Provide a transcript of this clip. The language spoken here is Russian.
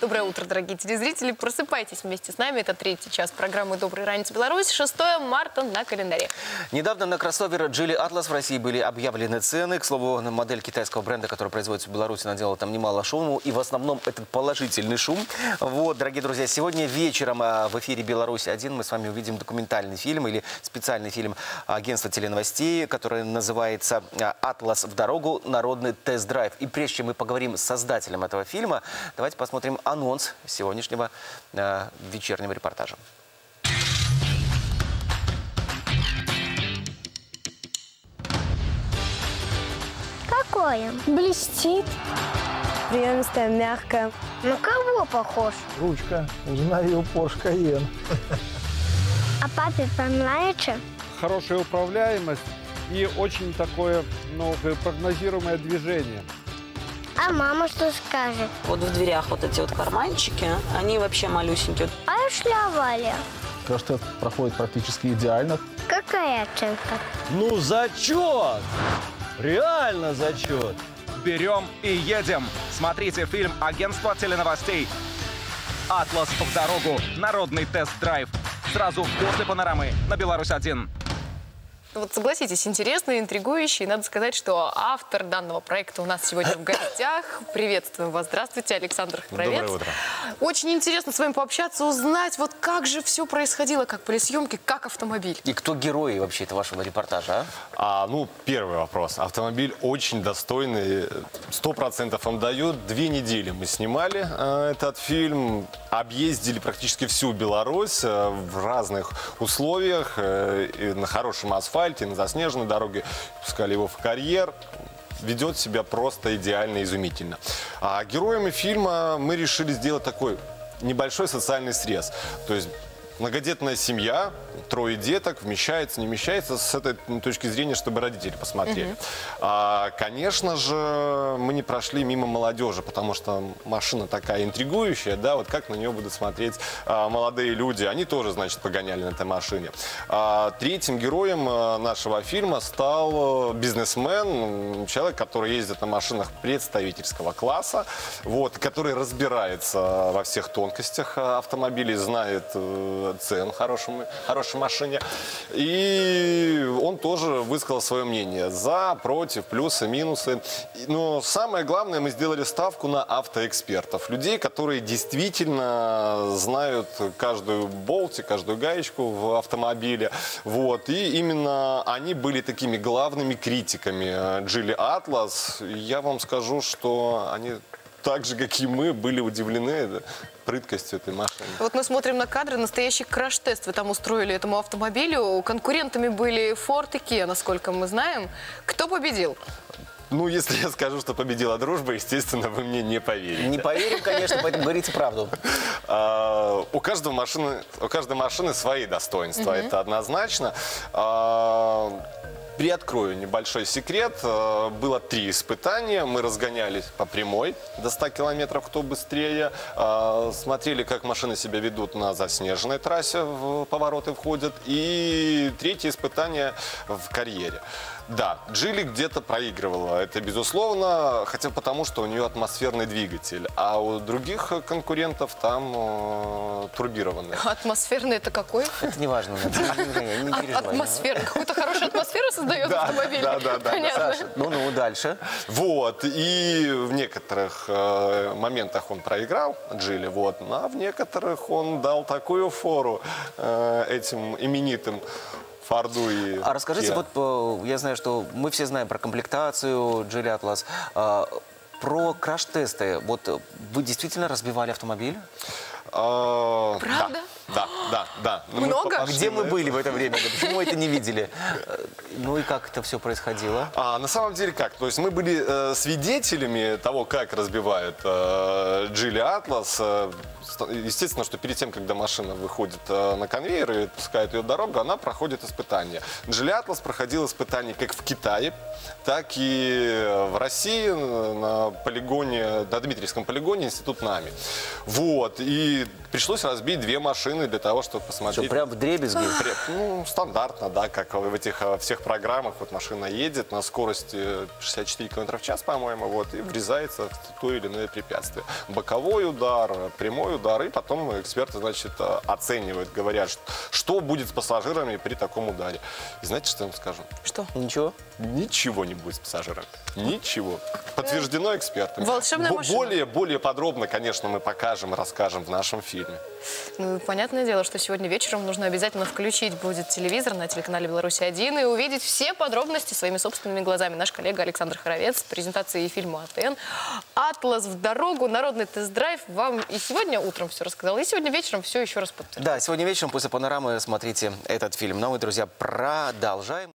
Доброе утро, дорогие телезрители. Просыпайтесь вместе с нами. Это третий час программы «Добрый ранец, Беларусь». 6 марта на календаре. Недавно на кроссовер Geely Atlas в России были объявлены цены. К слову, модель китайского бренда, которая производится в Беларуси, наделала там немало шума. И в основном это положительный шум. Вот, дорогие друзья, сегодня вечером в эфире «Беларусь-1» мы с вами увидим документальный фильм или специальный фильм агентства теленовостей, который называется «Атлас в дорогу. Народный тест-драйв». И прежде чем мы поговорим с создателем этого фильма, давайте посмотрим анонс сегодняшнего вечернего репортажа. Какое? Блестит. Приемистая, мягкая. На кого похож? Ручка. Узнаю Porsche Cayenne. А папе понравится? Хорошая управляемость и очень такое прогнозируемое движение. А мама что скажет? Вот в дверях вот эти вот карманчики, они вообще малюсенькие. А шлявали? Краш-тест проходит практически идеально. Какая оценка? Ну, зачет! Реально зачет! Берем и едем. Смотрите фильм агентства теленовостей «Атлас в дорогу. Народный тест-драйв». Сразу после панорамы на «Беларусь-1». Вот согласитесь, интересный, интригующий. Надо сказать, что автор данного проекта у нас сегодня в гостях. Приветствуем вас. Здравствуйте, Александр Храбец. Доброе утро. Очень интересно с вами пообщаться, узнать, вот как же все происходило, как были съемки, как автомобиль. И кто герои вообще этого вашего репортажа, Ну, первый вопрос. Автомобиль очень достойный, 100% вам дают. 2 недели мы снимали этот фильм, объездили практически всю Беларусь в разных условиях, и на хорошем асфальте, на заснеженной дороге, пускали его в карьер. Ведет себя просто идеально, изумительно. А героями фильма мы решили сделать такой небольшой социальный срез. То есть многодетная семья, 3 деток, вмещается, не вмещается, с этой точки зрения, чтобы родители посмотрели. Конечно же, мы не прошли мимо молодежи, потому что машина такая интригующая, да, вот как на нее будут смотреть молодые люди. Они тоже, значит, погоняли на этой машине. Третьим героем нашего фильма стал бизнесмен, человек, который ездит на машинах представительского класса, вот, который разбирается во всех тонкостях автомобилей, знает цен хорошей машине. И он тоже высказал свое мнение. За, против, плюсы, минусы. Но самое главное, мы сделали ставку на автоэкспертов. Людей, которые действительно знают каждую болтик, каждую гаечку в автомобиле. Вот. И именно они были такими главными критиками Geely Atlas. Я вам скажу, что они так же, как и мы, были удивлены прыткостью этой машины. Вот мы смотрим на кадры, настоящий краш-тест вы там устроили этому автомобилю. Конкурентами были Ford и Kia, насколько мы знаем. Кто победил? Ну, если я скажу, что победила дружба, естественно, вы мне не поверите. Не поверим, конечно, поэтому говорите правду. У каждой машины свои достоинства, это однозначно. Приоткрою небольшой секрет. Было 3 испытания. Мы разгонялись по прямой до 100 километров, кто быстрее. Смотрели, как машины себя ведут на заснеженной трассе, в повороты входят. И 3-е испытание в карьере. Да, Geely где-то проигрывала, это безусловно, хотя потому, что у нее атмосферный двигатель, а у других конкурентов там турбированный. Атмосферный это какой? Это не важно. Не переживай. Атмосфера. Какую-то хорошую атмосферу создает автомобиль. Да. Понятно. Саша, ну, дальше. Вот, и в некоторых моментах он проиграл, Geely, вот, а в некоторых он дал такую фору этим именитым Форду и А расскажите, Kia. вот я знаю, что мы все знаем про комплектацию Geely Atlas, про краш-тесты. Вот вы действительно разбивали автомобиль? Правда? Да. Много? А где мы были в это время? Почему мы это не видели? Ну и как это все происходило? На самом деле как? То есть мы были свидетелями того, как разбивают Geely Atlas. Естественно, что перед тем, когда машина выходит на конвейер и пускает ее в дорогу, она проходит испытания. Geely Atlas проходил испытания как в Китае, так и в России на полигоне, на Дмитриевском полигоне, институт НАМИ. Вот. И пришлось разбить 2 машины машины для того, чтобы посмотреть. Что, прям в дребезги? Ну, стандартно, да, как в этих всех программах. Вот машина едет на скорости 64 км в час, по-моему, вот, и врезается в то или иное препятствие. Боковой удар, прямой удар, и потом эксперты, значит, оценивают, говорят, что будет с пассажирами при таком ударе. И знаете, что я вам скажу? Что? Ничего? Ничего не будет с пассажирами. Ничего. Подтверждено экспертами. Волшебная машина. Более подробно, конечно, мы покажем и расскажем в нашем фильме. Ну, понятное дело, что сегодня вечером нужно обязательно включить будет телевизор на телеканале «Беларусь-1» и увидеть все подробности своими собственными глазами. Наш коллега Александр Хоровец с презентацией фильма «АТН». «Атлас в дорогу», народный тест-драйв вам и сегодня утром все рассказал, и сегодня вечером все еще раз подтвердил. Да, сегодня вечером после «Панорамы» смотрите этот фильм. Ну а мы, друзья, продолжаем.